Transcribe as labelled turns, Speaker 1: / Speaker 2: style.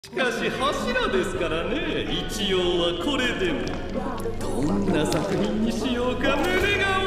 Speaker 1: しかし柱ですからね。一応はこれでも。どんな作品にしようか胸が